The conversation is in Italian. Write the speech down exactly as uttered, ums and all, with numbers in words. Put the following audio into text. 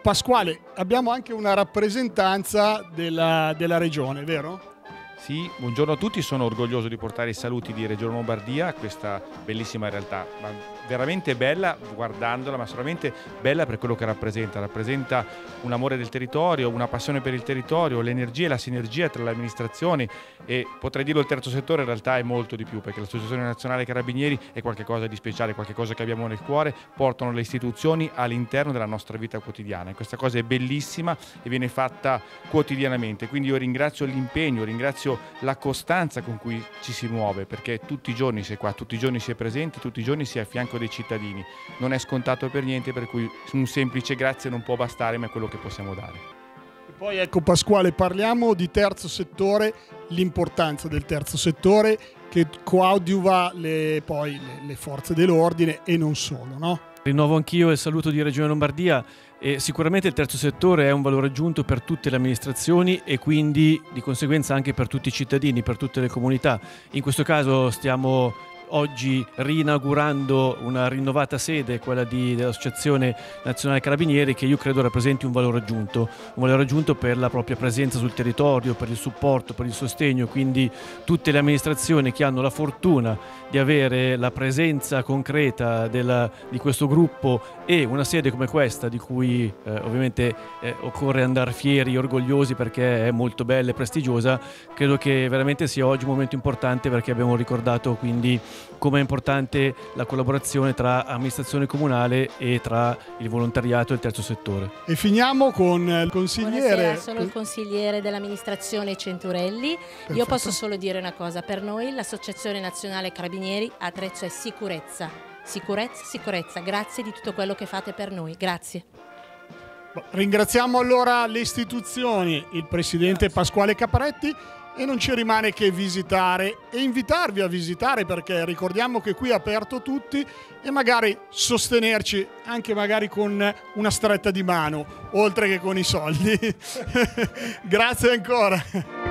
Pasquale, abbiamo anche una rappresentanza della, della regione, vero? Sì, buongiorno a tutti, sono orgoglioso di portare i saluti di Regione Lombardia a questa bellissima realtà, ma veramente bella guardandola, ma solamente bella per quello che rappresenta. Rappresenta un amore del territorio, una passione per il territorio, l'energia e la sinergia tra le amministrazioni, e potrei dirlo, il terzo settore in realtà è molto di più, perché l'Associazione Nazionale Carabinieri è qualcosa di speciale, qualcosa che abbiamo nel cuore, portano le istituzioni all'interno della nostra vita quotidiana, e questa cosa è bellissima e viene fatta quotidianamente. Quindi io ringrazio l'impegno, ringrazio la costanza con cui ci si muove, perché tutti i giorni si è qua, tutti i giorni si è presenti, tutti i giorni si è a fianco dei cittadini. Non è scontato per niente, per cui un semplice grazie non può bastare, ma è quello che possiamo dare. E poi ecco Pasquale, parliamo di terzo settore, l'importanza del terzo settore che coadiuva le, poi le, le forze dell'ordine e non solo, no? Rinnovo anch'io il saluto di Regione Lombardia. E sicuramente il terzo settore è un valore aggiunto per tutte le amministrazioni e quindi di conseguenza anche per tutti i cittadini, per tutte le comunità. In questo caso stiamo oggi rinaugurando una rinnovata sede, quella di, dell'Associazione Nazionale Carabinieri, che io credo rappresenti un valore aggiunto, un valore aggiunto per la propria presenza sul territorio, per il supporto, per il sostegno. Quindi tutte le amministrazioni che hanno la fortuna di avere la presenza concreta della, di questo gruppo e una sede come questa, di cui eh, ovviamente eh, occorre andare fieri, orgogliosi, perché è molto bella e prestigiosa, credo che veramente sia oggi un momento importante, perché abbiamo ricordato quindi come è importante la collaborazione tra amministrazione comunale e tra il volontariato e il terzo settore. E finiamo con il consigliere. Buonasera, sono il consigliere dell'amministrazione Centurelli. Perfetto. Io posso solo dire una cosa: per noi l'Associazione Nazionale Carabinieri a Trezzo è sicurezza, sicurezza, sicurezza. Grazie di tutto quello che fate per noi, grazie. Ringraziamo allora le istituzioni, il presidente Pasquale Caparetti, e non ci rimane che visitare e invitarvi a visitare, perché ricordiamo che qui è aperto tutti, e magari sostenerci anche magari con una stretta di mano, oltre che con i soldi. Grazie ancora.